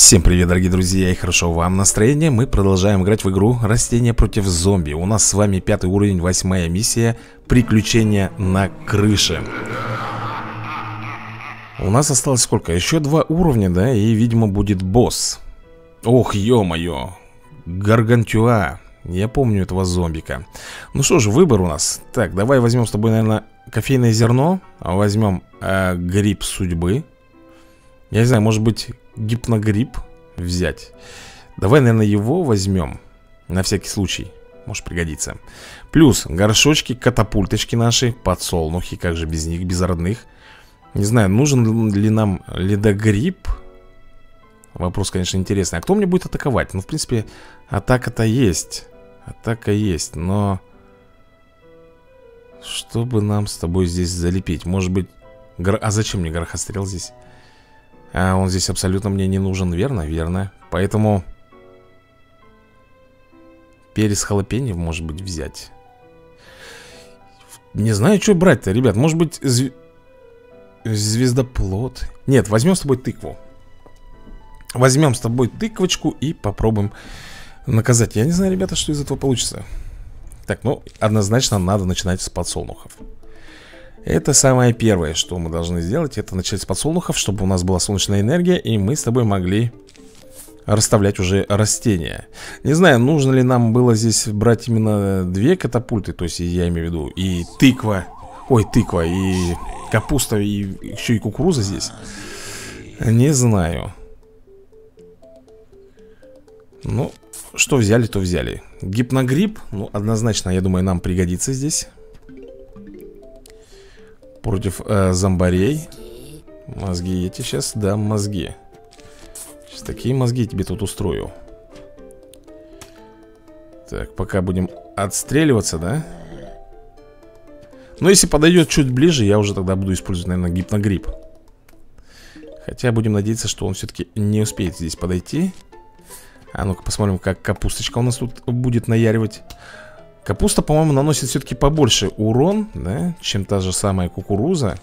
Всем привет, дорогие друзья, и хорошо вам настроение. Мы продолжаем играть в игру Растения против зомби. У нас с вами 5 уровень, 8-я миссия. Приключения на крыше. У нас осталось сколько? Еще 2 уровня, да? И, видимо, будет босс. Ох, ё-моё. Гаргантюа. Я помню этого зомбика. Ну что ж, выбор у нас. Так, давай возьмем с тобой, наверное, кофейное зерно. Возьмем гриб судьбы. Я не знаю, может быть, гипногриб взять. Давай, наверное, его возьмем. На всякий случай. Может пригодится. Плюс горшочки, катапульточки наши, подсолнухи. Как же без них, без родных. Не знаю, нужен ли нам ледогриб. Вопрос, конечно, интересный. А кто мне будет атаковать? Ну, в принципе, атака-то есть. Атака есть, но... Что бы нам с тобой здесь залепить? Может быть... А зачем мне горохострел здесь? А он здесь абсолютно мне не нужен, верно? Верно. Поэтому перец халапеньо, может быть, взять. Не знаю, что брать-то, ребят. Может быть, звездоплод. Нет, возьмем с тобой тыкву. Возьмем с тобой тыквочку и попробуем наказать. Я не знаю, ребята, что из этого получится. Так, ну, однозначно надо начинать с подсолнухов. Это самое первое, что мы должны сделать. Это начать с подсолнухов, чтобы у нас была солнечная энергия, и мы с тобой могли расставлять уже растения. Не знаю, нужно ли нам было здесь брать именно 2 катапульты. То есть я имею в виду и тыква. Ой, тыква, и капуста, и еще и кукуруза здесь. Не знаю. Ну, что взяли, то взяли. Гипногриб, ну, однозначно, я думаю, нам пригодится здесь. Против зомбарей. Мозги я тебе сейчас дам мозги. Сейчас такие мозги тебе тут устрою. Так, пока будем отстреливаться, да? Но если подойдет чуть ближе, я уже тогда буду использовать, наверное, гипногриб. Хотя будем надеяться, что он все-таки не успеет здесь подойти. А ну-ка посмотрим, как капусточка у нас тут будет наяривать. Капуста, по-моему, наносит все-таки побольше урон, да, чем та же самая кукуруза.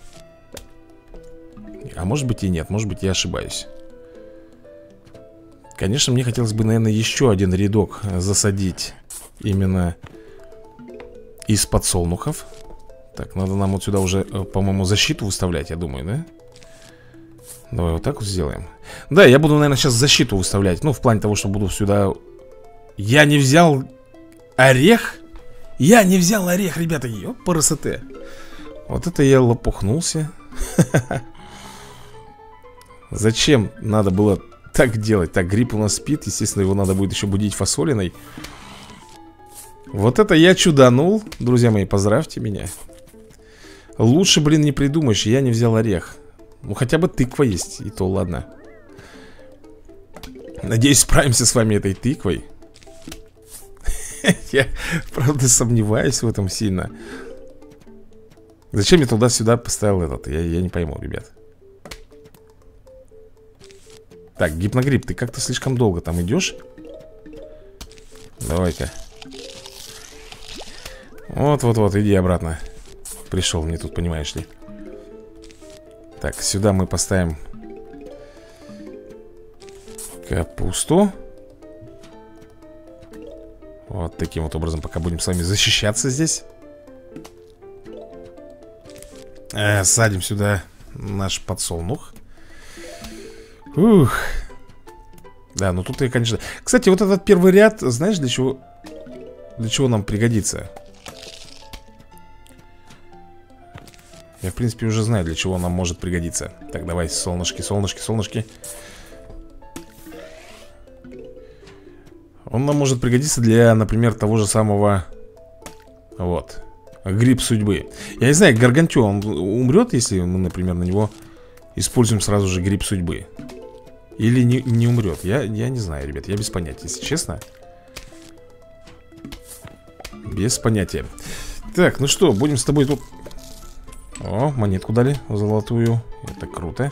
А может быть и нет, может быть я ошибаюсь. Конечно, мне хотелось бы, наверное, еще один рядок засадить. Именно из подсолнухов. Так, надо нам вот сюда уже, по-моему, защиту выставлять, я думаю, да? Давай вот так вот сделаем. Да, я буду, наверное, сейчас защиту выставлять. Ну, в плане того, что буду сюда... Я не взял орех? Я не взял орех, ребята, ёпарасоте. Вот это я лопухнулся. Зачем надо было так делать? Так, гриб у нас спит, естественно, его надо будет еще будить фасолиной. Вот это я чуданул. Друзья мои, поздравьте меня. Лучше, блин, не придумаешь, я не взял орех. Ну, хотя бы тыква есть, и то ладно. Надеюсь, справимся с вами этой тыквой. Я, правда, сомневаюсь в этом сильно. Зачем я туда-сюда поставил этот? Я не пойму, ребят. Так, гипногриб, ты как-то слишком долго там идешь. Давай-ка. Вот-вот-вот, иди обратно. Пришел мне тут, понимаешь ли. Так, сюда мы поставим капусту. Вот таким вот образом, пока будем с вами защищаться здесь. Садим сюда наш подсолнух. Ух. Да, ну тут я, конечно... Кстати, вот этот первый ряд, знаешь, для чего? Для чего нам пригодится? Я, в принципе, уже знаю, для чего нам может пригодиться. Так, давай, солнышки, солнышки, солнышки. Он нам может пригодиться для, например, того же самого... Вот, гриб судьбы. Я не знаю, гаргантюа, он умрет, если мы, например, на него используем сразу же гриб судьбы? Или не умрет? Я не знаю, ребят, я без понятия, если честно. Без понятия. Так, ну что, будем с тобой тут... О, монетку дали золотую. Это круто.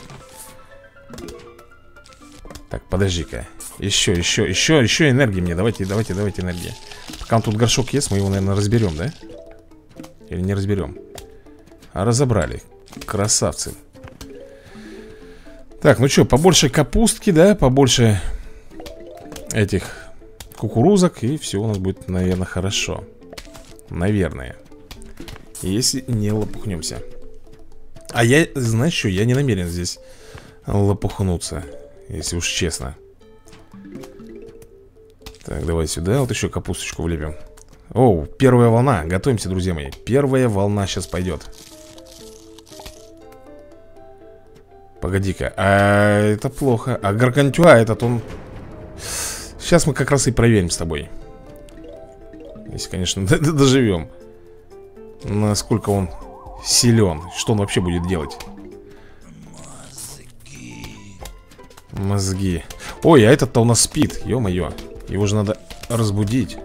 Так, подожди-ка. Еще энергии мне. Давайте энергии. Пока он тут горшок есть, мы его, наверное, разберем, да? Или не разберем? А разобрали. Красавцы. Так, ну что, побольше капустки, да, побольше этих кукурузок, и все у нас будет, наверное, хорошо. Наверное. Если не лопухнемся. А я, знаешь что, я не намерен здесь лопухнуться, если уж честно. Так, давай сюда вот еще капусточку влепим. Оу, первая волна, готовимся, друзья мои. Первая волна сейчас пойдет. Погоди-ка, а это плохо. А Гаргантюа этот, он... Сейчас мы как раз и проверим с тобой. Если, конечно, доживем. Насколько он силен. Что он вообще будет делать? Мозги. Ой, а этот-то у нас спит, ё-моё. Его же надо разбудить.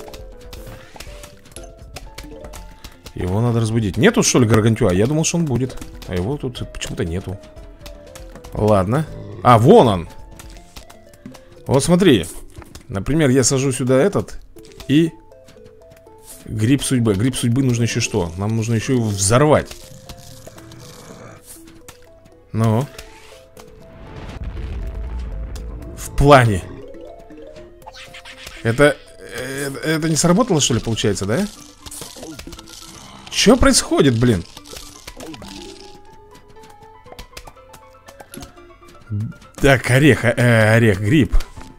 Его надо разбудить. Нету, что ли, Гаргантюа? Я думал, что он будет. А его тут почему-то нету. Ладно. А, вон он. Вот смотри. Например, я сажу сюда этот. И гриб судьбы. Гриб судьбы нужно еще что? Нам нужно еще его взорвать. Ну. В плане. Это не сработало, что ли, получается, да? Что происходит, блин? Так, орех, гриб.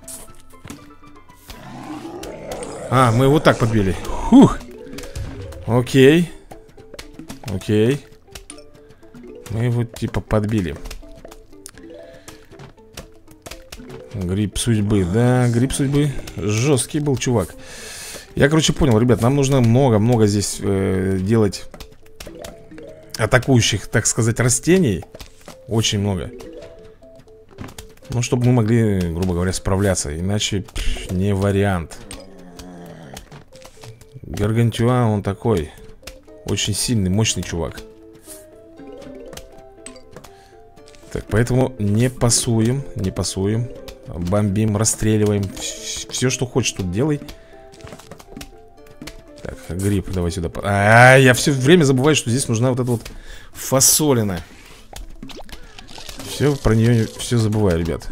А, мы его так подбили. Фух. Окей. Окей. Мы его типа подбили. Гриб судьбы, да, гриб судьбы. Жесткий был чувак. Я, короче, понял, ребят, нам нужно много-много здесь делать атакующих, так сказать, растений. Очень много. Ну, чтобы мы могли, грубо говоря, справляться. Иначе не вариант. Гаргантюа, он такой очень сильный, мощный чувак. Так, поэтому не пасуем. Не пасуем. Бомбим, расстреливаем. Все, что хочешь, тут делай. Так, гриб, давай сюда. Я все время забываю, что здесь нужна вот эта вот фасолина. Все, про нее все забываю, ребят.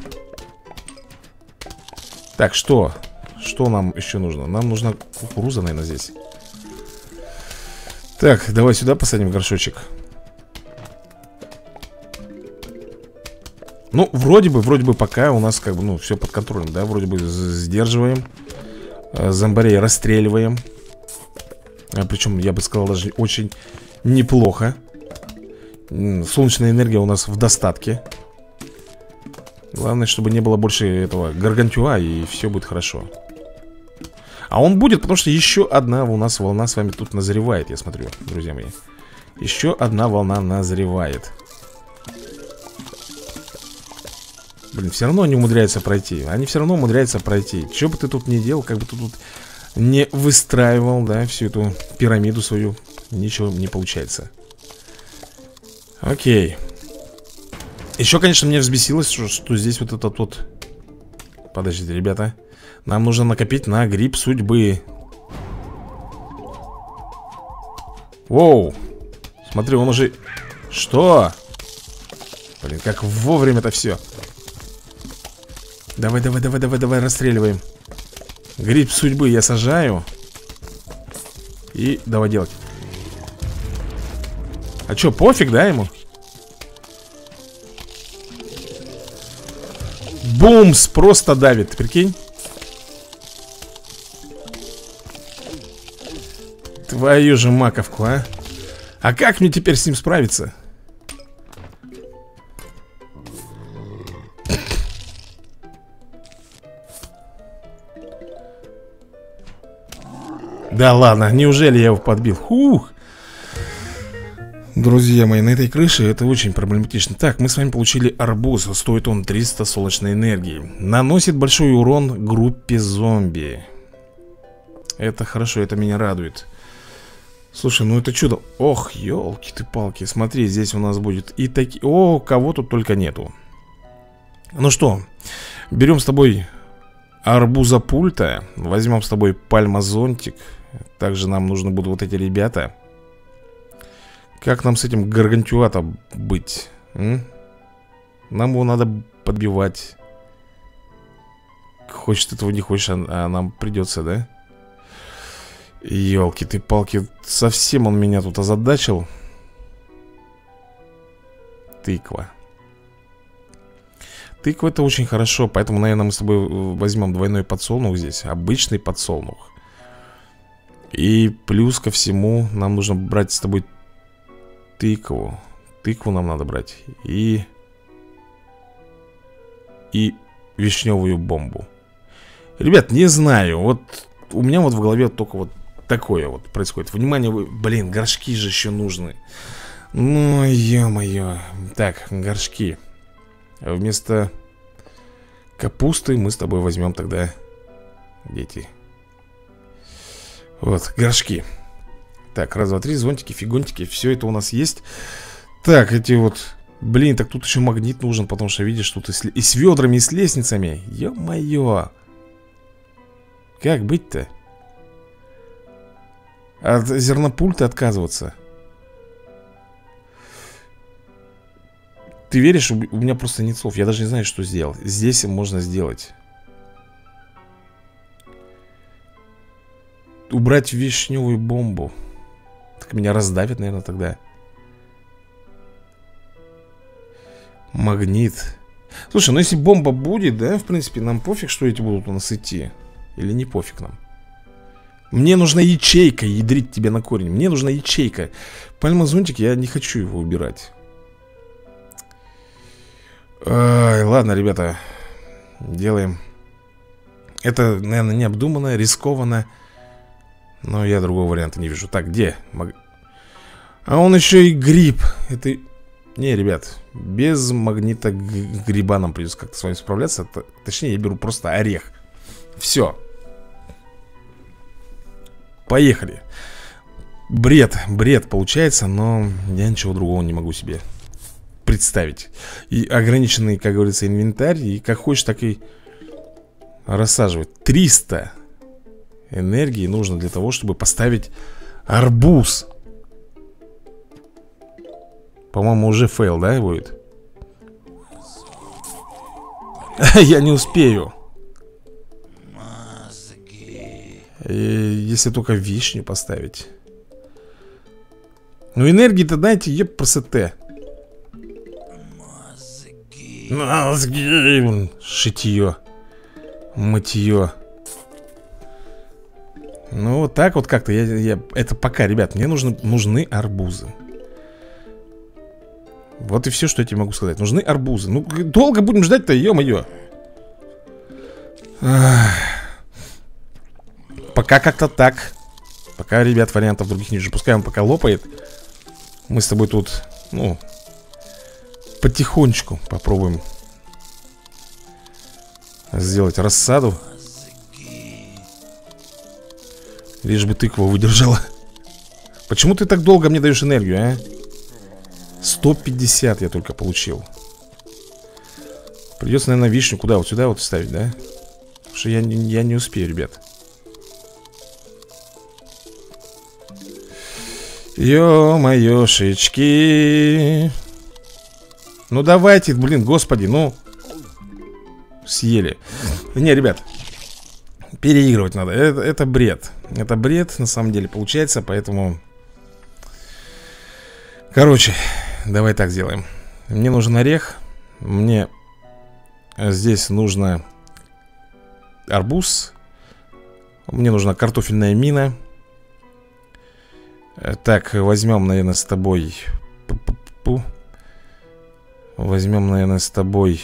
Так, что? Что нам еще нужно? Нам нужна кукуруза, наверное, здесь. Так, давай сюда посадим горшочек. Ну, вроде бы пока у нас как бы, ну, все под контролем, да? Вроде бы сдерживаем. Зомбарей расстреливаем. Причем, я бы сказал, даже очень неплохо. Солнечная энергия у нас в достатке. Главное, чтобы не было больше этого Гаргантюа, и все будет хорошо. А он будет, потому что еще одна у нас волна с вами тут назревает, я смотрю, друзья мои. Еще одна волна назревает. Блин, все равно они умудряются пройти. Они все равно умудряются пройти. Что бы ты тут ни делал, как бы ты тут не выстраивал, да, всю эту пирамиду свою, ничего не получается. Окей. Еще, конечно, мне взбесилось, что здесь вот этот вот... Подождите, ребята. Нам нужно накопить на гриб судьбы. Воу. Смотри, он уже... Что? Блин, как вовремя-то все. Давай, расстреливаем. Гриб судьбы я сажаю. И давай делать. А что, пофиг, да, ему? Бумс, просто давит, прикинь. Твою же маковку, а. А как мне теперь с ним справиться? Да ладно, неужели я его подбил? Хух. Друзья мои, на этой крыше это очень проблематично. Так, мы с вами получили арбуз. Стоит он 300 солнечной энергии. Наносит большой урон группе зомби. Это хорошо, это меня радует. Слушай, ну это чудо. Ох, елки ты палки. Смотри, здесь у нас будет и такие... О, кого тут только нету. Ну что, берем с тобой арбуза-пульта. Возьмем с тобой пальмозонтик. Также нам нужны будут вот эти ребята. Как нам с этим гаргантюа-то быть? Нам его надо подбивать. Хочешь этого не хочешь, а нам придется, да? Ёлки ты палки, совсем он меня тут озадачил. Тыква. Тыква это очень хорошо, поэтому, наверное, мы с тобой возьмем двойной подсолнух здесь. Обычный подсолнух. И плюс ко всему нам нужно брать с тобой тыкву. Тыкву нам надо брать. И вишневую бомбу. Ребят, не знаю. Вот у меня вот в голове только вот такое вот происходит. Внимание, блин, горшки же еще нужны. Ну, ё-моё. Так, горшки. Вместо капусты мы с тобой возьмем тогда... Дети. Вот, горшки. Так, раз, два, три, зонтики, фигонтики. Все это у нас есть. Так, эти вот... Блин, так тут еще магнит нужен, потому что, видишь, тут и с ведрами, и с лестницами. Ё-моё. Как быть-то? От зернопульта отказываться? Ты веришь? У меня просто нет слов. Я даже не знаю, что сделать. Здесь можно сделать. Убрать вишневую бомбу. Так меня раздавят, наверное, тогда. Магнит. Слушай, ну если бомба будет, да, в принципе, нам пофиг, что эти будут у нас идти. Или не пофиг нам. Мне нужна ячейка, ядрить тебя на корень. Мне нужна ячейка. Пальмозонтик, я не хочу его убирать. Ай, ладно, ребята. Делаем. Это, наверное, необдуманно, рискованно. Но я другого варианта не вижу. Так, где? А он еще и гриб. Это... Не, ребят, без магнита гриба нам придется как-то с вами справляться. Точнее, я беру просто орех. Все. Поехали. Бред получается, но я ничего другого не могу себе представить. И ограниченный, как говорится, инвентарь. И как хочешь, так и рассаживать. 300 энергии нужно для того, чтобы поставить арбуз. По-моему, уже фейл, да, будет? Я не успею. Если только вишню поставить. Ну, энергии-то дайте, еб просоте. Мозги. Шитье. Мытье. Ну, вот так вот как-то это пока, ребят, мне нужны арбузы. Вот и все, что я тебе могу сказать. Нужны арбузы. Ну, долго будем ждать-то, ё-моё. Пока как-то так. Пока, ребят, вариантов других не вижу. Пускай он пока лопает. Мы с тобой тут, ну, потихонечку попробуем сделать рассаду. Лишь бы тыква выдержала. Почему ты так долго мне даешь энергию, а? 150 я только получил. Придется, наверное, вишню куда? Вот сюда вот вставить, да? Потому что я не успею, ребят. Ё-моёшечки. Ну давайте, блин, господи, ну. Съели. Не, ребят, переигрывать надо. Это бред. Это бред, на самом деле, получается. Поэтому... Короче, давай так сделаем. Мне нужен орех. Мне здесь нужно арбуз. Мне нужна картофельная мина. Так, возьмем, наверное, с тобой... Возьмем, наверное, с тобой...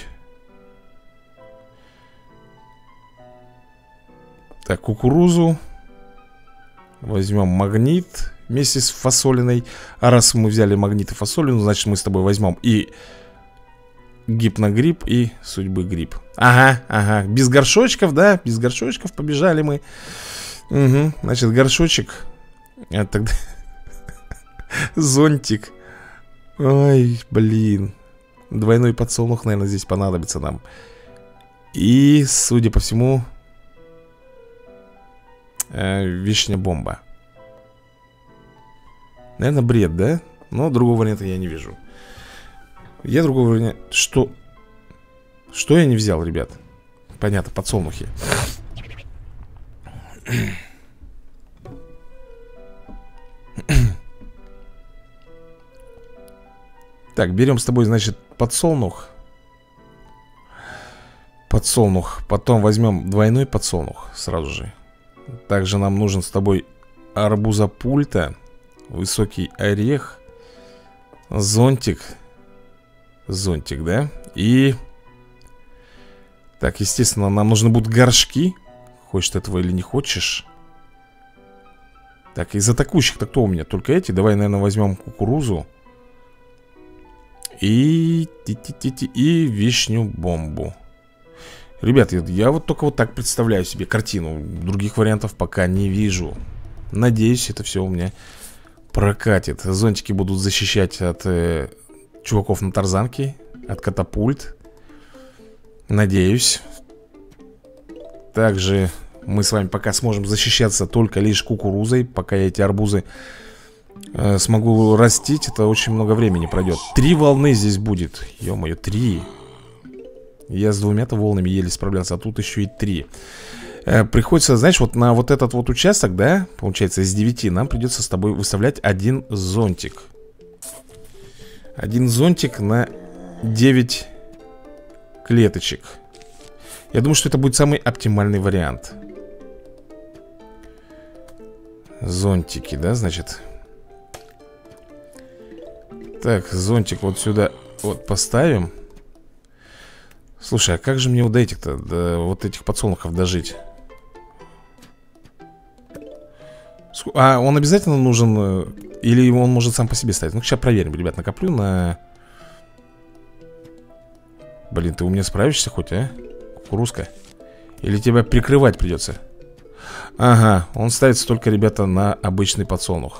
Так, кукурузу. Возьмем магнит вместе с фасолиной. А раз мы взяли магнит и фасолину, значит мы с тобой возьмем и гипногриб, и судьбы гриб. Ага, ага, без горшочков, да? Без горшочков побежали мы. Угу, значит горшочек. А тогда... Зонтик. Ой, блин. Двойной подсолнух, наверное, здесь понадобится нам. И, судя по всему... вишня бомба. Наверное, бред, да? Но другого варианта я не вижу. Я другого варианта... Что? Что я не взял, ребят? Понятно, подсолнухи. Так, берем с тобой, значит, подсолнух. Подсолнух. Потом возьмем двойной подсолнух сразу же. Также нам нужен с тобой арбузопульта, высокий орех, зонтик. Зонтик, да? И... Так, естественно, нам нужны будут горшки. Хочешь ты этого или не хочешь. Так, из атакующих-то кто у меня? Только эти. Давай, наверное, возьмем кукурузу. И вишню бомбу. Ребят, я вот только вот так представляю себе картину. Других вариантов пока не вижу. Надеюсь, это все у меня прокатит. Зонтики будут защищать от чуваков на тарзанке, от катапульт. Надеюсь. Также мы с вами пока сможем защищаться только лишь кукурузой. Пока я эти арбузы смогу растить, это очень много времени пройдет. 3 волны здесь будет. Ё-моё, 3. Я с 2-то волнами еле справлялся, а тут еще и 3. Приходится, знаешь, вот на вот этот вот участок, да, получается, из 9 нам придется с тобой выставлять один зонтик. Один зонтик на 9 клеточек. Я думаю, что это будет самый оптимальный вариант. Зонтики, да, значит. Так, зонтик вот сюда вот поставим. Слушай, а как же мне вот до этих-то, до вот этих подсолнухов дожить? А он обязательно нужен? Или он может сам по себе стоять? Ну, сейчас проверим, ребят, накоплю на... Блин, ты у меня справишься хоть, а? Кукурузка? Или тебя прикрывать придется? Ага, он ставится только, ребята, на обычный подсолнух.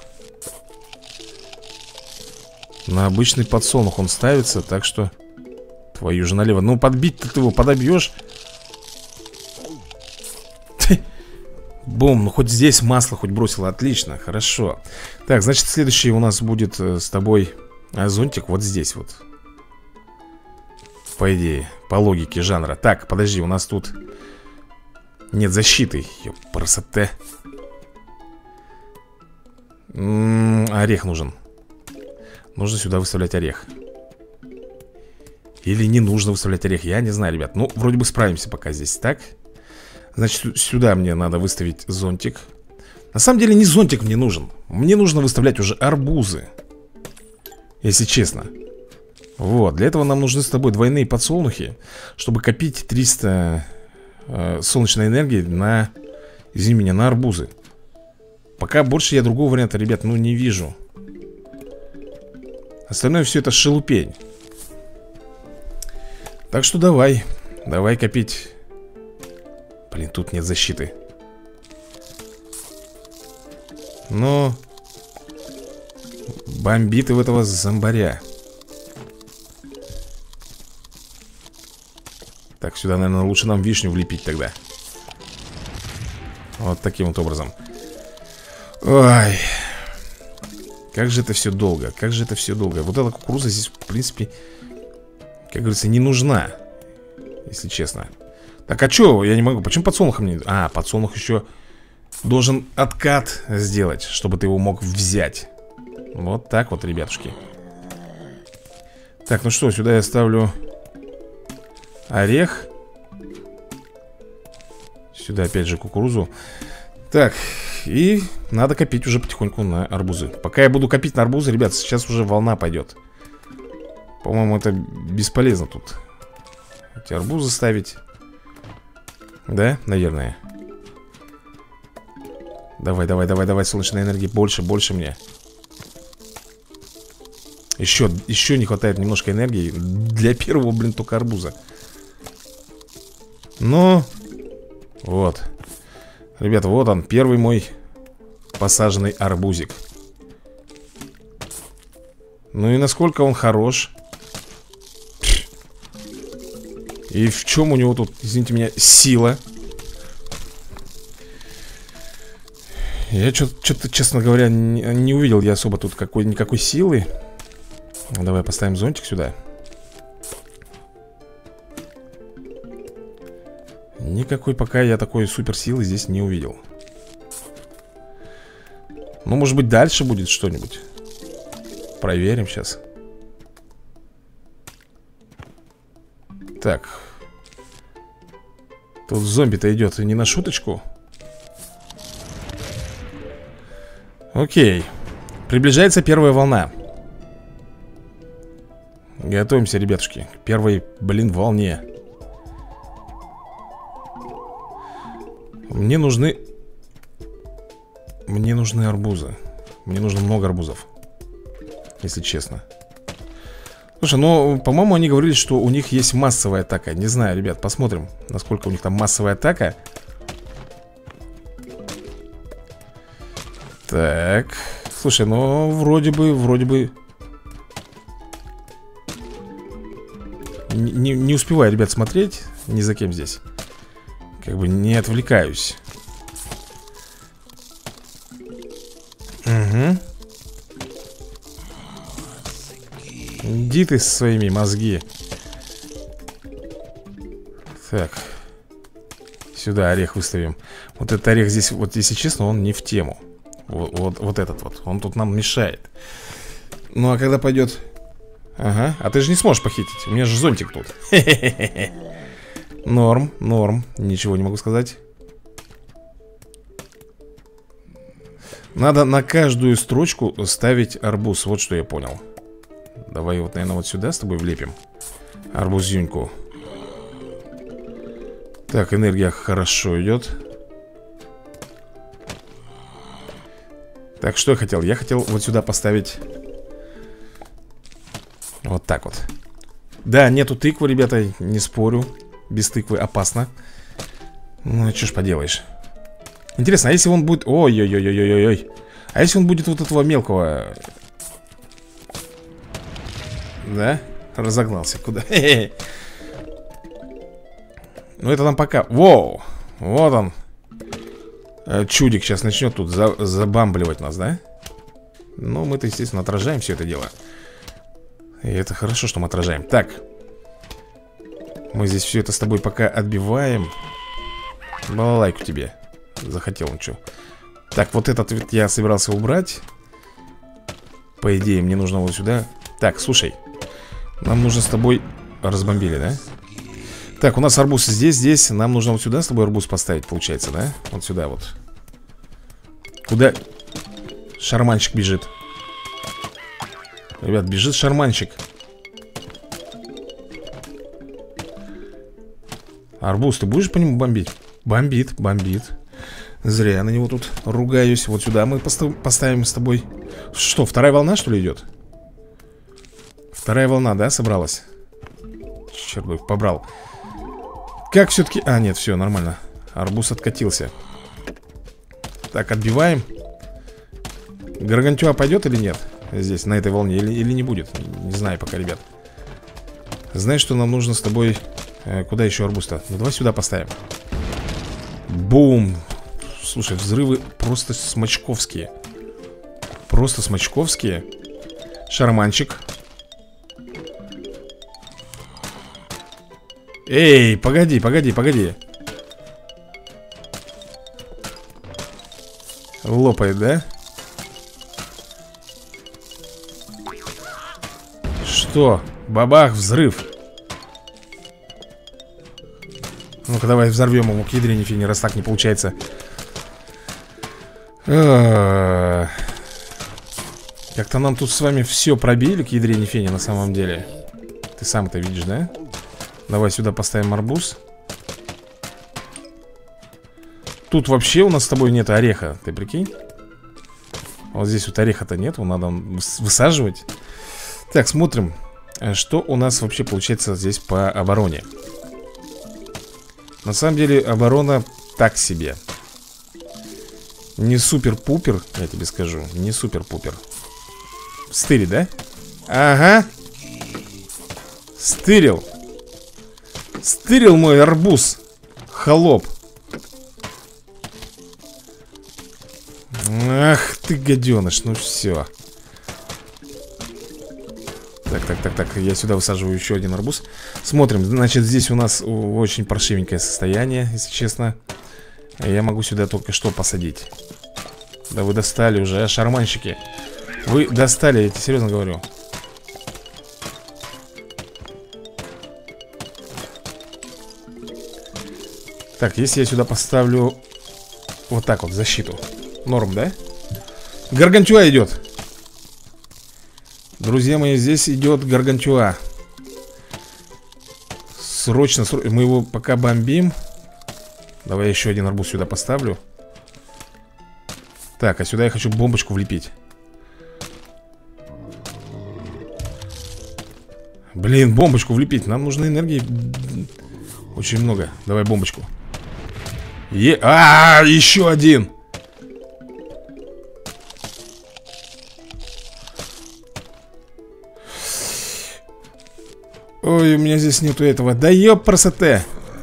На обычный подсолнух он ставится, так что... Твою же налево. Ну, подбить-то ты его подобьешь. Бум, ну хоть здесь масло хоть бросило. Отлично, хорошо. Так, значит, следующий у нас будет с тобой зонтик вот здесь вот. По идее, по логике жанра. Так, подожди, у нас тут нет защиты. Ёпрасоте. Орех нужен. Нужно сюда выставлять орех. Или не нужно выставлять орех, я не знаю, ребят. Ну, вроде бы справимся пока здесь, так? Значит, сюда мне надо выставить зонтик. На самом деле не зонтик мне нужен. Мне нужно выставлять уже арбузы. Если честно. Вот, для этого нам нужны с тобой двойные подсолнухи, чтобы копить 300 солнечной энергии на, извини меня, на арбузы. Пока больше я другого варианта, ребят, ну не вижу. Остальное все это шелупень. Так что давай копить. Блин, тут нет защиты. Но бомбит и в этого зомбаря. Так, сюда, наверное, лучше нам вишню влепить тогда. Вот таким вот образом. Ой. Как же это все долго. Как же это все долго. Вот эта кукуруза здесь, в принципе, как говорится, не нужна. Если честно. Так, а что? Я не могу. Почему подсолнухом не... А, подсолнух еще должен откат сделать, чтобы ты его мог взять. Вот так вот, ребятушки. Так, ну что, сюда я ставлю орех. Сюда опять же кукурузу. Так, и надо копить уже потихоньку на арбузы. Пока я буду копить на арбузы, ребят, сейчас уже волна пойдет. По-моему, это бесполезно тут эти арбузы ставить. Да, наверное. Давай, давай, давай, давай, солнечной энергии больше, больше мне. Еще не хватает немножко энергии. Для первого, блин, только арбуза. Но вот. Ребята, вот он, первый мой посаженный арбузик. Ну и насколько он хорош. И в чем у него тут, извините меня, сила? Я что-то, честно говоря, не увидел я особо тут никакой силы. Давай поставим зонтик сюда. никакой пока я такой суперсилы здесь не увидел. Ну, может быть, дальше будет что-нибудь. Проверим сейчас. Так. Тут зомби-то идет не на шуточку. Окей. Приближается первая волна. Готовимся, ребятушки, к первой, волне. Мне нужны арбузы. Мне нужно много арбузов, если честно. Слушай, ну, по-моему, они говорили, что у них есть массовая атака. Не знаю, ребят, посмотрим, насколько у них там массовая атака. Так. Слушай, ну, вроде бы не успеваю, ребят, смотреть ни за кем здесь. Как бы не отвлекаюсь. Угу. Иди ты со своими мозги. Так. Сюда орех выставим. Вот этот орех здесь, вот если честно, он не в тему. Вот этот вот. Он тут нам мешает. Ну а когда пойдет... Ага, а ты же не сможешь похитить. У меня же зонтик тут. Норм, норм. Ничего не могу сказать. Надо на каждую строчку ставить арбуз. Вот что я понял. Давай вот, наверное, вот сюда с тобой влепим арбузюньку. Так, энергия хорошо идет. Так, что я хотел? Я хотел вот сюда поставить... Вот так вот. Да, нету тыквы, ребята, не спорю. Без тыквы опасно. Ну, что ж поделаешь. Интересно, а если он будет... Ой-ой-ой-ой-ой-ой. А если он будет вот этого мелкого... Да? Разогнался. Куда? Ну, это нам пока... Воу! Вот он. Чудик сейчас начнет тут забамбливать нас, да? Ну, мы-то, естественно, отражаем все это дело. И это хорошо, что мы отражаем. Так. Мы здесь все это с тобой пока отбиваем. Балалайку тебе. Захотел он что. Так, вот этот вот я собирался убрать. По идее, мне нужно вот сюда. Так, слушай. Нам нужно с тобой... Разбомбили, да? Так, у нас арбуз здесь. Нам нужно вот сюда с тобой арбуз поставить, получается, да? Вот сюда вот. Куда шарманщик бежит? Ребят, бежит шарманщик. Арбуз, ты будешь по нему бомбить? Бомбит. Зря я на него тут ругаюсь. Вот сюда мы поставим с тобой. Что, вторая волна, что ли, идет? Вторая волна, да, собралась? Черт бы их побрал. Как все-таки... А, нет, все, нормально. Арбуз откатился. Так, отбиваем. Гаргантюа пойдет или нет? Здесь, на этой волне, или не будет? Не знаю пока, ребят. Знаешь, что нам нужно с тобой... Куда еще арбуз-то? Ну, давай сюда поставим. Бум! Слушай, взрывы просто смачковские. Просто смачковские. Шарманчик. Эй, погоди. Лопает, да? Что? Бабах, взрыв. Ну-ка, давай взорвем ему к ядрене фини, раз так не получается. Как-то нам тут с вами все пробили к ядрене фени на самом деле. Ты сам это видишь, да? Давай сюда поставим арбуз. Тут вообще у нас с тобой нет ореха, ты прикинь? Вот здесь вот ореха-то нет, его надо высаживать. Так, смотрим, что у нас вообще получается здесь по обороне. На самом деле оборона так себе. Не супер-пупер, я тебе скажу. Не супер-пупер. Стырит, да? Ага. Стырил. Стырил мой арбуз. Холоп. Ах ты, гаденыш, ну все. Так, Так, я сюда высаживаю еще один арбуз. Смотрим, значит, здесь у нас очень паршивенькое состояние, если честно. Я могу сюда только что посадить. Да вы достали уже, а, шарманщики. Вы достали, я тебе серьезно говорю. Так, если я сюда поставлю вот так вот защиту. Норм, да? Гаргантюа идет. Друзья мои, здесь идет Гаргантюа. Срочно, мы его пока бомбим. Давай я еще один арбуз сюда поставлю. Так, а сюда я хочу бомбочку влепить. Блин, бомбочку влепить. Нам нужно энергии очень много. Давай бомбочку. Еще один. Ой, у меня здесь нету этого. Да ёпрсоте.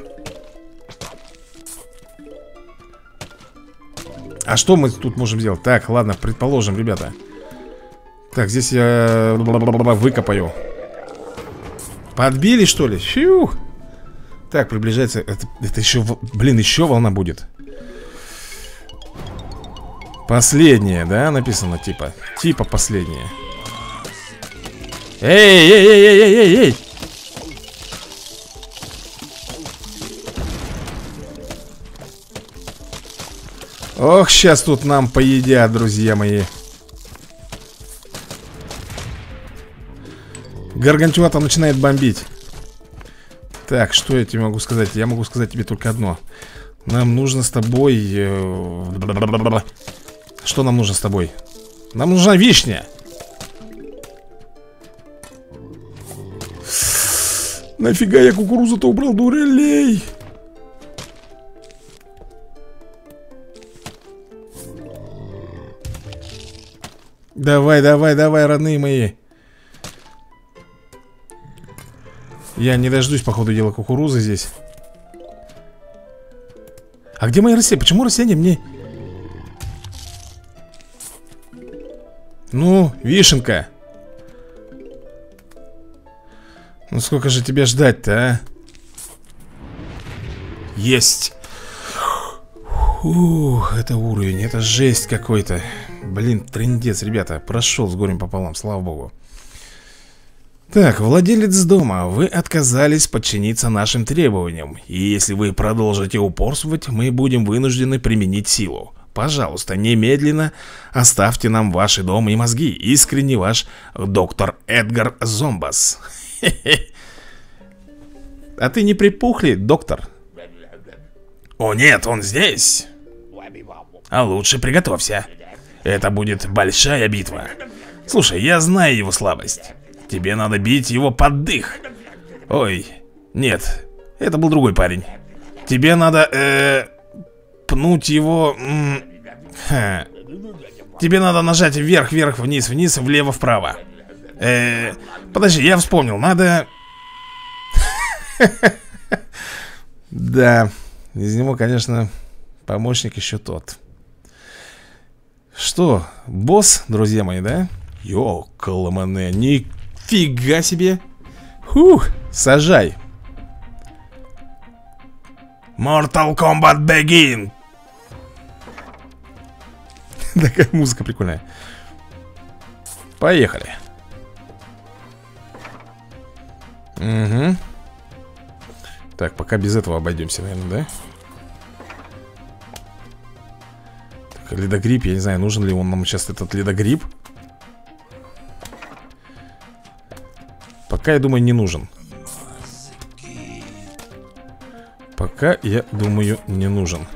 А что мы тут можем сделать? Так, ладно, предположим, ребята. Так, здесь я выкопаю. Подбили, что ли? Фью. Так, приближается. Это еще, блин, еще волна будет. Последняя, да, написано, типа. Типа последняя. Эй! Ох, сейчас тут нам поедят, друзья мои. Гаргантюа там начинает бомбить. Так, что я тебе могу сказать? Я могу сказать тебе только одно. Нам нужно с тобой... Что нам нужно с тобой? Нам нужна вишня. Нафига я кукурузу-то убрал, дуралей? Давай, родные мои. Я не дождусь, по ходу дела, кукурузы здесь. А где мои растения? Почему растения мне... Ну, вишенка. Ну сколько же тебе ждать-то, а? Есть. Ух, это уровень, это жесть какой-то. Блин, трындец, ребята. Прошел с горем пополам, слава богу. Так, владелец дома, вы отказались подчиниться нашим требованиям. И если вы продолжите упорствовать, мы будем вынуждены применить силу. Пожалуйста, немедленно оставьте нам ваши дома и мозги. Искренне ваш доктор Эдгар Зомбас. А ты не припухли, доктор? О нет, он здесь. А лучше приготовься. Это будет большая битва. Слушай, я знаю его слабость. Тебе надо бить его под дых. Ой, нет, это был другой парень. Тебе надо, пнуть его... Тебе надо нажать вверх, вверх, вниз, вниз, влево, вправо. Подожди, я вспомнил, надо... Да, из него, конечно, помощник еще тот. Что, босс, друзья мои, да? Ёкаламане, нифига себе. Фух, сажай. Mortal Kombat Begin. Такая музыка прикольная. Поехали. Угу. Так, пока без этого обойдемся, наверное, да? Так, ледогриб, я не знаю, нужен ли он нам сейчас этот ледогриб. Пока, я думаю, не нужен. Пока, я думаю, не нужен.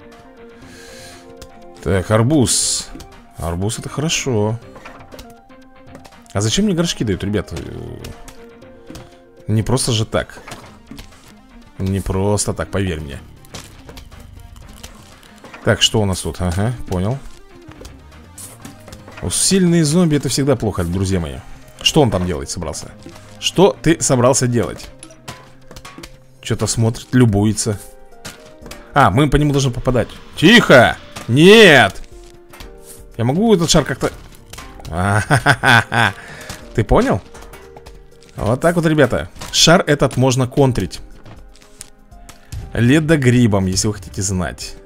Так, арбуз. Арбуз это хорошо. А зачем мне горшки дают, ребята? Не просто же так. Не просто так, поверь мне. Так, что у нас тут? Ага, понял. Сильные зомби это всегда плохо, друзья мои. Что он там делать собрался? Что ты собрался делать? Что-то смотрит, любуется. А, мы по нему должны попадать. Тихо! Нет! Я могу этот шар как-то... Ты понял? Вот так вот, ребята. Шар этот можно контрить ледогрибом, если вы хотите знать.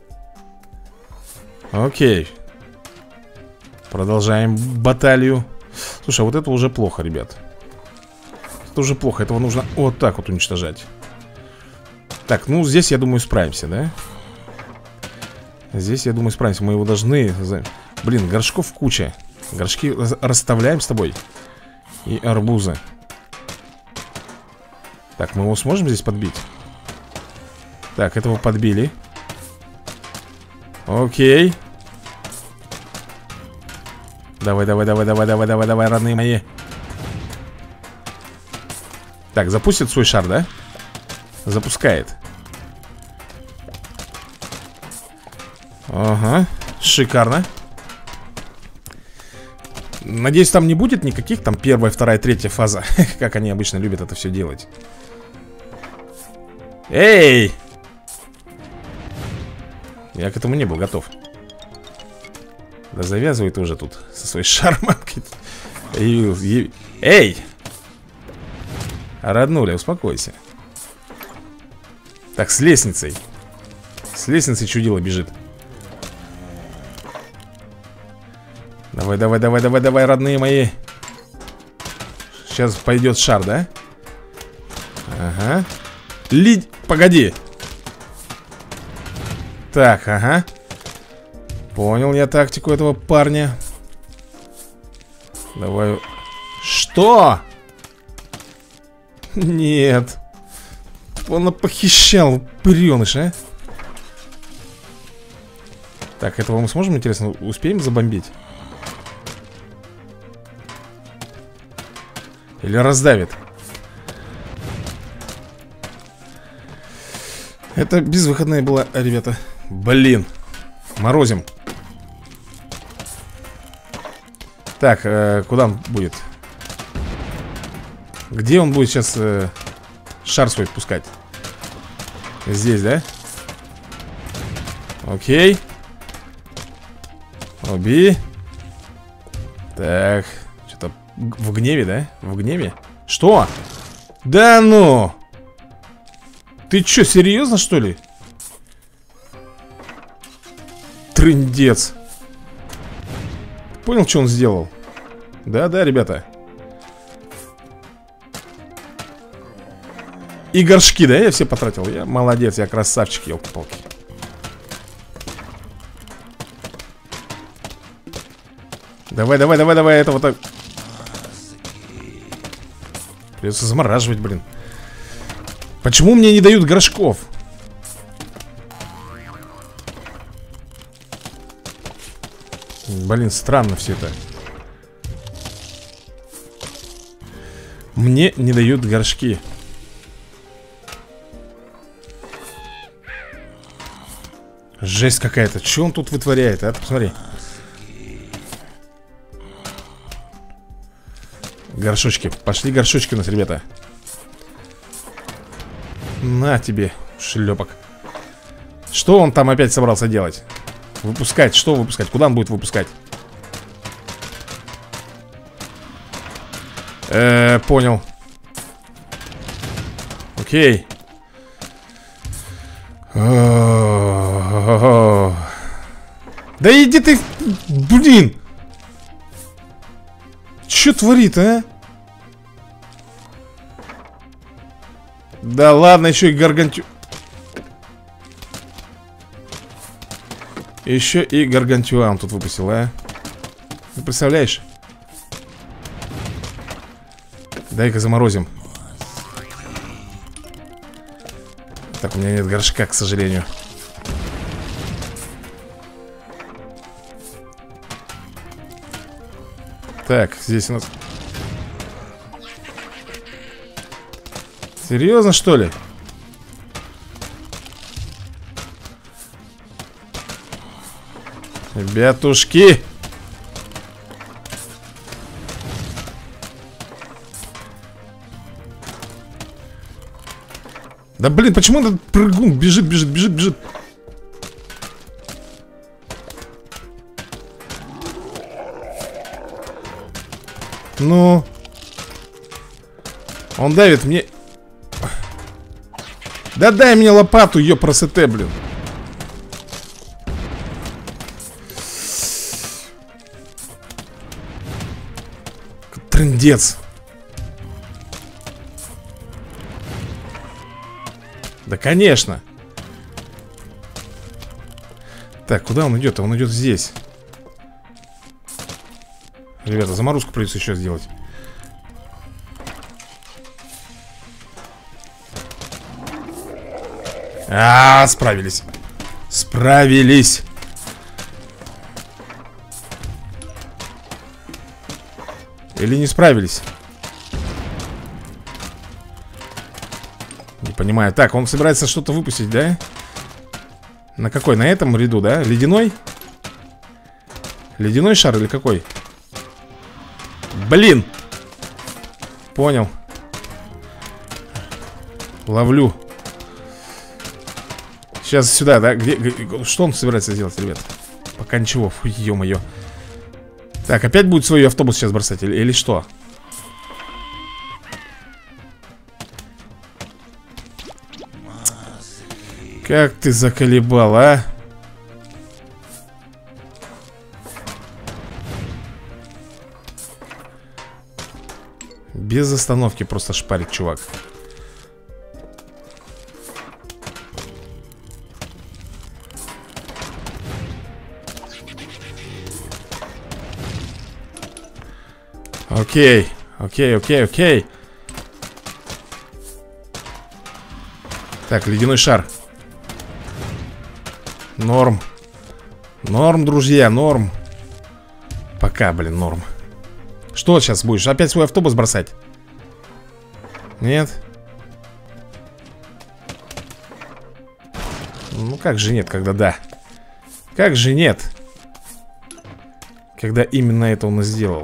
Окей. Продолжаем баталию. Слушай, а вот это уже плохо, ребят. Это уже плохо, этого нужно вот так вот уничтожать. Так, ну здесь, я думаю, справимся, да? Здесь, я думаю, справимся. Мы его должны... Блин, горшков куча. Горшки расставляем с тобой. И арбузы. Так, мы его сможем здесь подбить? Так, этого подбили. Окей. Давай, давай, давай, давай, давай, давай, давай, родные мои. Так, запустит свой шар, да? Запускает. Ага, шикарно. Надеюсь, там не будет никаких там первая, вторая, третья фаза. Как они обычно любят это все делать. Эй! Я к этому не был готов. Да завязывай ты уже тут со своей шарманкой. Эй! Роднуля, успокойся. Так, с лестницей. С лестницей чудило бежит. Давай, давай, давай, давай, давай, родные мои. Сейчас пойдет шар, да? Ага. Погоди. Так, ага. Понял я тактику этого парня. Давай. Что? Нет. Он похищал пыреныш, а? Так, этого мы сможем, интересно, успеем забомбить? Или раздавит? Это безвыходная была, ребята. Блин. Морозим. Так, куда он будет? Где он будет сейчас шар свой пускать? Здесь, да? Окей. Оби. Так, что-то в гневе, да? В гневе? Что? Да ну! Ты чё, серьезно, что ли? Трындец. Понял, что он сделал? Да-да, ребята. И горшки, да, я все потратил. Я молодец, я красавчик, елки-палки. Давай, давай, давай, давай, это вот так. Придется замораживать, блин. Почему мне не дают горшков? Блин, странно все это. Мне не дают горшки. Жесть какая-то. Что он тут вытворяет, а? Посмотри. Горшочки. Пошли горшочки у нас, ребята. На тебе, шлепок. Что он там опять собрался делать? Выпускать, что выпускать? Куда он будет выпускать? Понял. Окей. Да иди ты, блин. Че творит, а? Да ладно, еще и гаргантю. Еще и гаргантюа он тут выпустил, а? Ты представляешь? Дай-ка заморозим. Так, у меня нет горшка, к сожалению. Так, здесь у нас... Серьезно, что ли? Ребятушки! Да блин, почему этот прыгун бежит, бежит, бежит, бежит? Ну... Он давит мне. Да дай мне лопату, ёпросоте, блин. Трындец. Да, конечно. Так, куда он идет? Он идет здесь. Ребята, заморозку придется еще сделать. Справились. Справились. Или не справились? Не понимаю. Так, он собирается что-то выпустить, да? На какой? На этом ряду, да? Ледяной? Ледяной шар или какой? Блин! Понял. Ловлю. Сейчас сюда, да? Что он собирается сделать, ребят? Пока ничего. Фу, ё-моё. Так, опять будет свой автобус сейчас бросать или что? Как ты заколебал, а? Без остановки просто шпарит, чувак. Окей, окей. Так, ледяной шар. Норм. Норм, друзья, норм. Пока, блин, норм. Что сейчас будешь? Опять свой автобус бросать? Нет? Ну как же нет, когда да? Как же нет? Когда именно это он и сделал.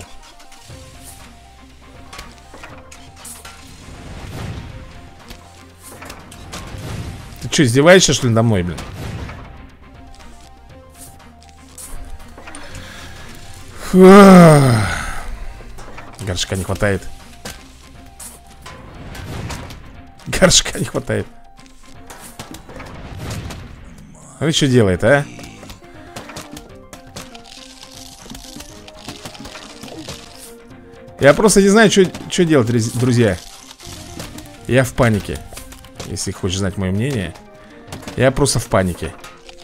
Ты что, издеваешься, что ли, надо мной, блин? Горшка не хватает. Горшка не хватает. А что делает, а? Я просто не знаю, что делать, друзья. Я в панике. Если хочешь знать мое мнение. Я просто в панике.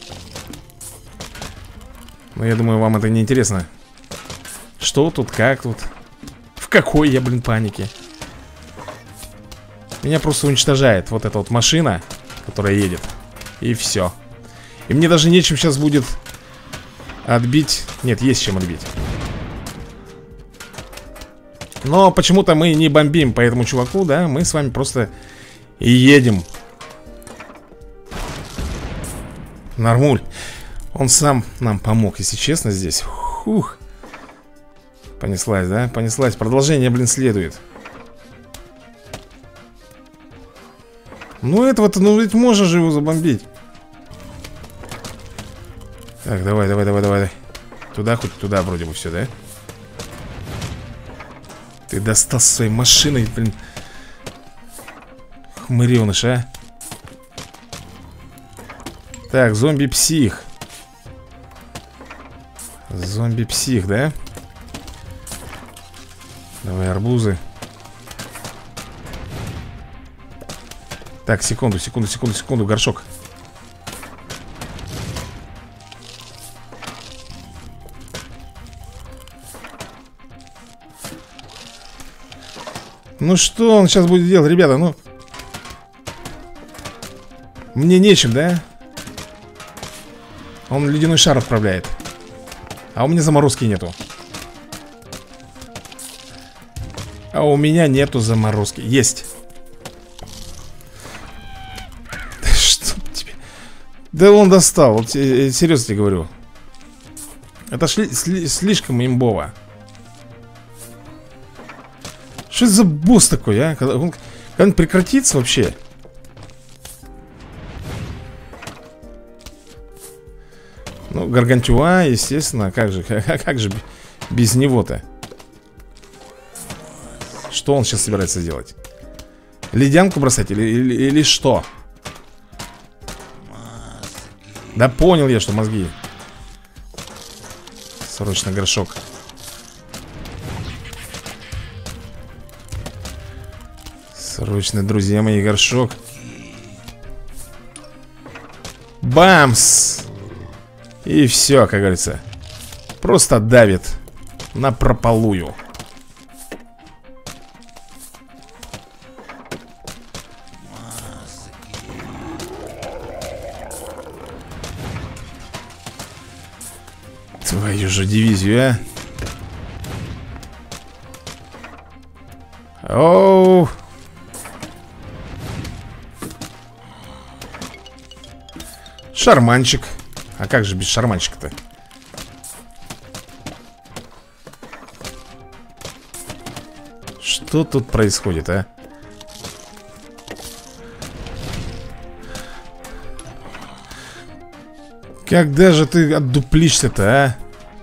Но я думаю, вам это не интересно. Что тут, как тут? В какой я, блин, панике? Меня просто уничтожает вот эта вот машина, которая едет. И все. И мне даже нечем сейчас будет отбить. Нет, есть чем отбить. Но почему-то мы не бомбим по этому чуваку, да? Мы с вами просто и едем. Нормуль. Он сам нам помог, если честно, здесь. Фух. Понеслась, да? Понеслась. Продолжение, блин, следует. Ну этого-то, ну ведь можно же его забомбить. Так, давай. Туда, хоть туда вроде бы все, да? Ты достал своей машиной, блин. Хмыреныш, а? Так, зомби-псих. Зомби-псих, да? Давай, арбузы. Так, секунду, горшок. Ну что он сейчас будет делать, ребята, ну? Мне нечем, да? Он ледяной шар отправляет. А у меня заморозки нету. А у меня нету заморозки. Есть. Что тебе? Да он достал. Вот, серьезно тебе говорю. Это слишком имбово. Что это за босс такой, а? Когда он прекратится вообще? Ну, Гаргантюа, естественно. Как же без него-то? Что он сейчас собирается делать? Ледянку бросать или что? Да понял я, что мозги. Срочно горшок. Срочно, друзья мои, горшок. Бамс! И все, как говорится. Просто давит напропалую. Твою же дивизию, а. Оу. Шарманчик. А как же без шарманчика-то? Что тут происходит, а? Когда же ты отдуплишься-то, а?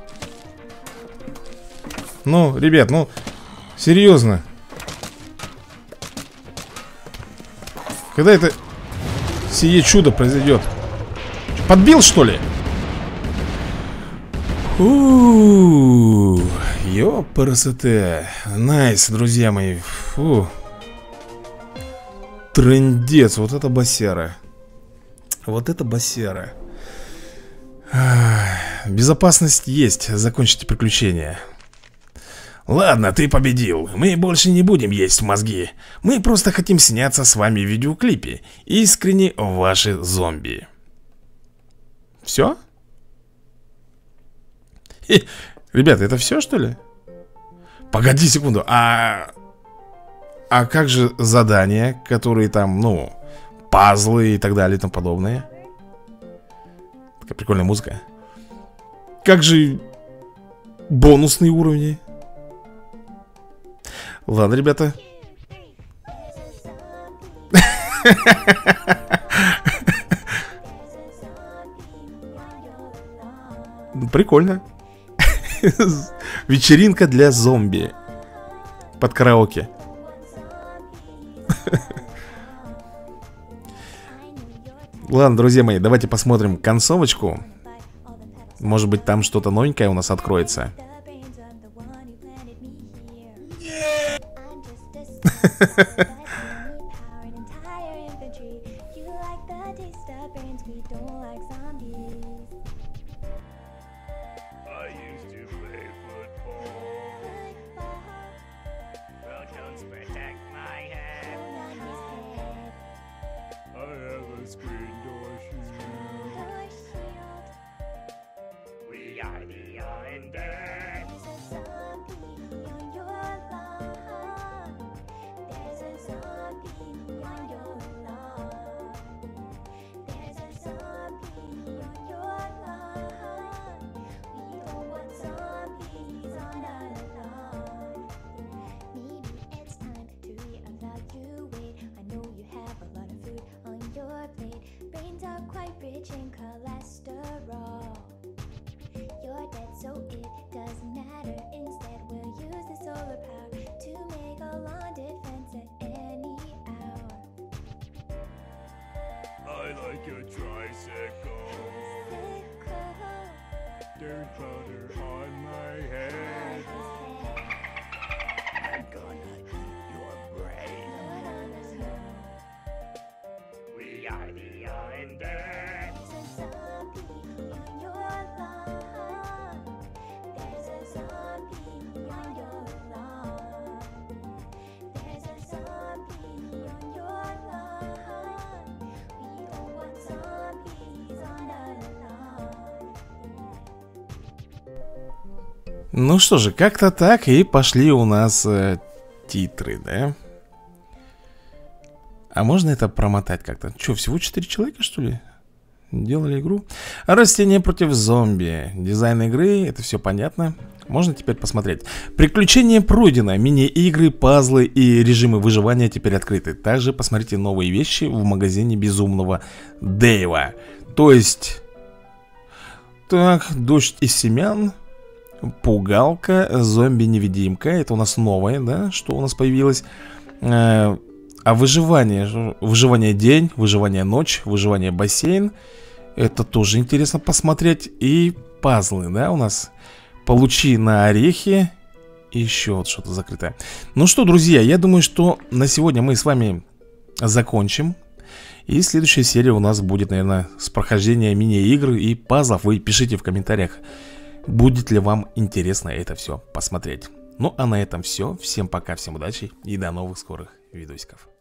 Ну, ребят, ну, серьезно. Когда это сие чудо произойдет? Подбил, что ли? Ёпарасоте. Найс, друзья мои. Фу. Трындец, вот это босяра. Вот это босяра. Безопасность есть, закончите приключение. Ладно, ты победил. Мы больше не будем есть мозги. Мы просто хотим сняться с вами в видеоклипе. Искренне ваши зомби. Все? Ребята, это все, что ли? Погоди секунду. А как же задания, которые там, ну, пазлы и так далее и тому подобное? Такая прикольная музыка. Как же бонусные уровни? Ладно, ребята. Прикольно. Вечеринка для зомби. Под караоке. Ладно, друзья мои, давайте посмотрим концовочку. Может быть, там что-то новенькое у нас откроется. Rich in cholesterol. You're dead, so it doesn't matter. Instead, we'll use the solar power to make a lawn defense at any hour. I like your tricycle. Dirt powder on my head. I'm gonna eat your brain. We are the Undead. Ну что же, как-то так и пошли у нас титры, да? А можно это промотать как-то? Че, всего 4 человека, что ли? Делали игру? Растения против зомби. Дизайн игры, это все понятно. Можно теперь посмотреть. Приключение пройдено. Мини-игры, пазлы и режимы выживания теперь открыты. Также посмотрите новые вещи в магазине Безумного Дэйва. То есть... Так, дождь из семян... Пугалка, зомби-невидимка. Это у нас новое, да, что у нас появилось. А выживание день, выживание ночь, выживание бассейн, это тоже интересно посмотреть. И пазлы, да, у нас. Получи на орехи. И еще вот что-то закрытое. Ну что, друзья, я думаю, что на сегодня мы с вами закончим. И следующая серия у нас будет, наверное, с прохождения мини-игр и пазлов. Вы пишите в комментариях, будет ли вам интересно это все посмотреть. Ну а на этом все. Всем пока, всем удачи и до новых скорых видосиков.